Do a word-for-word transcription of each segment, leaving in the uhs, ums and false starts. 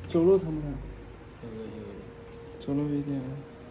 走路疼不疼？ 走路有。 走路有点。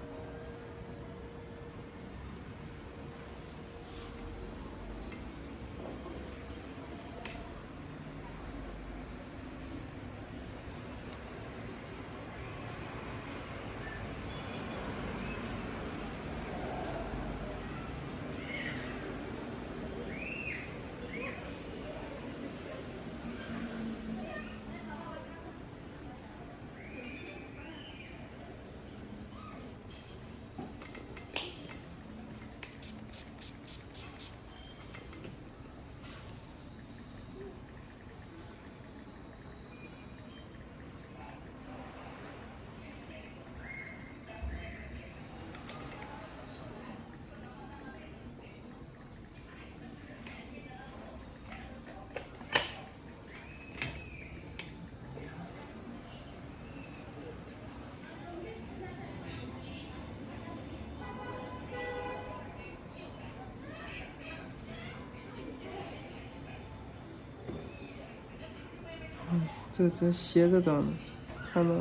这这斜着长的，看到了。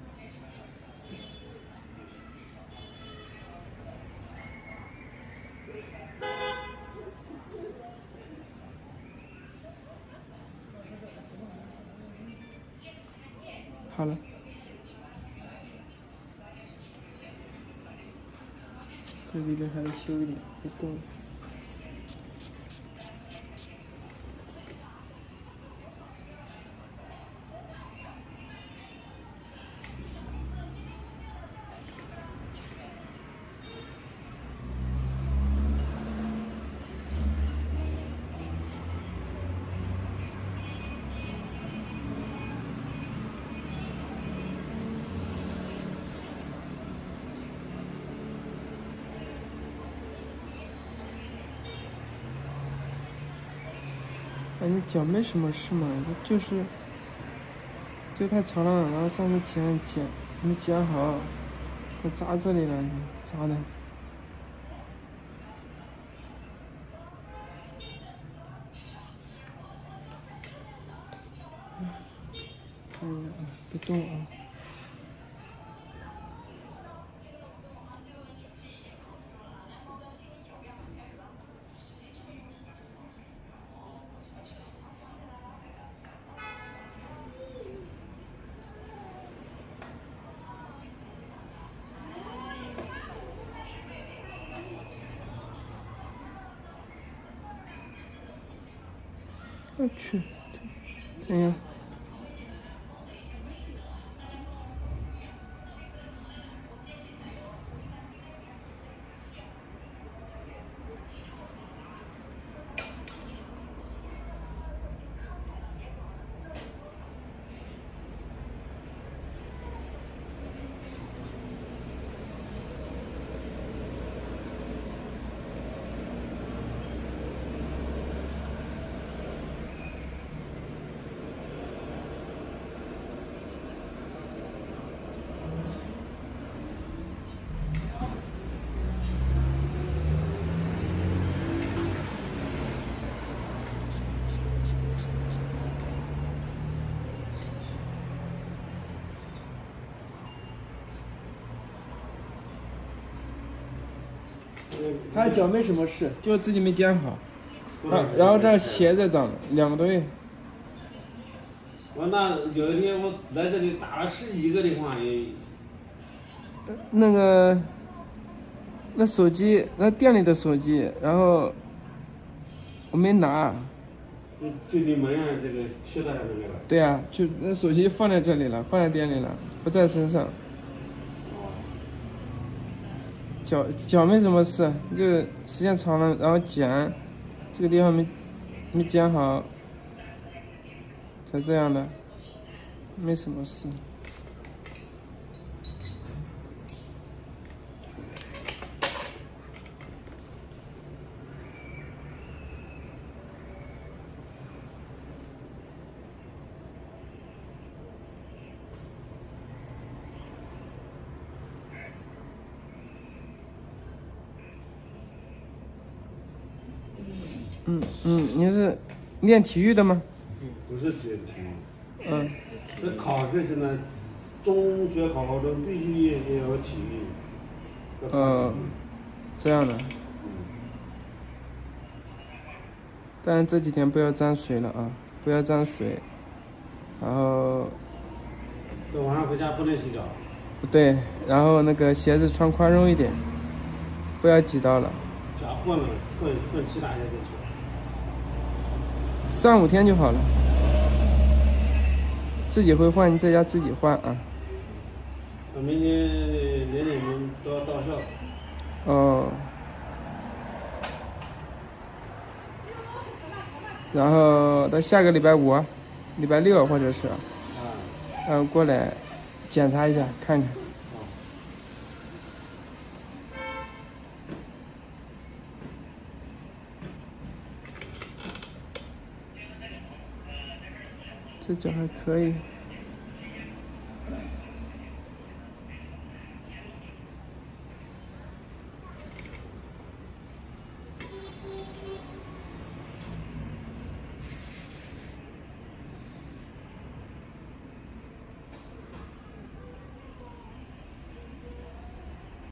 好了。这里边还要修一点，不动。哎，你脚没什么事嘛，就是就太长了，然后上次剪剪没剪好，我扎这里了，扎的。看一下啊，别动啊。我去，哎呀！他脚没什么事，就自己没剪好。啊，然后这斜着长，两个多月。 我那有一天我来这里打了十几个的话也。 那个，那手机，那店里的手机，然后我没拿。 就就你门上这个贴在那个。 对啊，就那手机放在这里了，放在店里了，不在身上。脚脚没什么事，就时间长了，然后剪这个地方没没剪好，才这样的，没什么事。嗯嗯，你是练体育的吗？ 不是练体育。 嗯。 这考试现在中学考高中必须也也要体育。 呃，这样的。但是这几天不要沾水了啊，不要沾水。然后。 等晚上回家不能洗脚。 对，然后那个鞋子穿宽松一点，不要挤到了。 脚混了，混混其他鞋就去。 三五天就好了。自己会换，你在家自己换啊。 我明天连你们都要到校。 哦。然后到下个礼拜五、礼拜六或者是，嗯、呃，过来检查一下看看。这脚还可以。